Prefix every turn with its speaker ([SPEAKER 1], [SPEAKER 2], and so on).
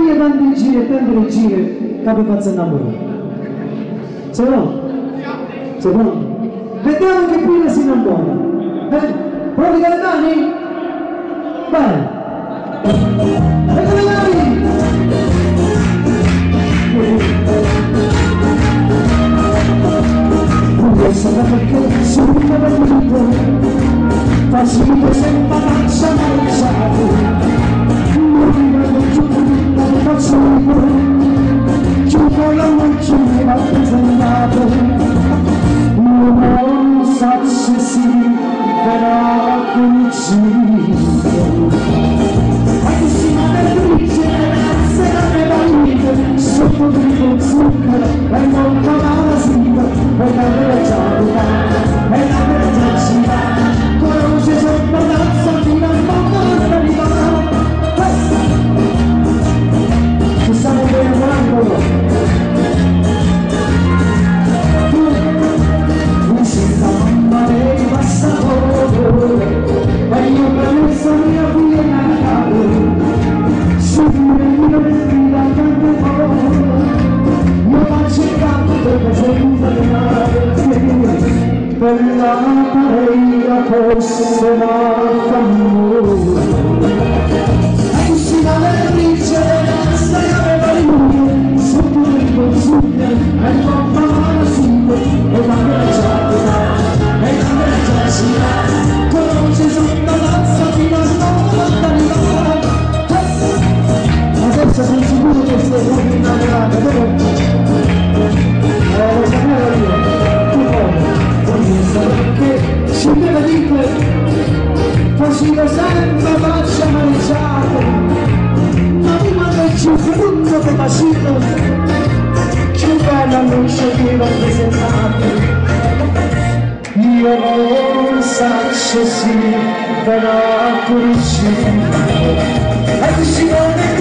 [SPEAKER 1] tanti giri e tante giri che faccio innamorare. Sei pronto? Sei pronto? Vediamo che prima si innamora. Pronti Gaetani? Vai! E come vai? Non so perché sono venuto, facile sempre faccia marciare, non mi vedo giù, non faccio giù con la luce mi va presentato, non so se si verrà coinciso, ma che si maledrice, se la mia vita, sotto di zucchero, e non trovare sito, e la verità, e la verità, conosce sotto la sortina, ma non la verità. Ci stiamo lavorando. Mi sento amare il passato, e io penso mia figlia in casa, subire il mio destino a tanto fuori, io faccio il campo perché sei un per la paella fosse morta e si va le ricce stai aveva lui sotto il consumo e il papà la sua e la merciata e la merciata conosce sotto la satina sotto ma senza sono sicuro che stai proprio innamorata lo sapevo io perché si deve dire facile sempre faccia mangiare ma prima che ci frutto che bacino più bella non sceglieva presentare io non saccio sì però conosci e si vuole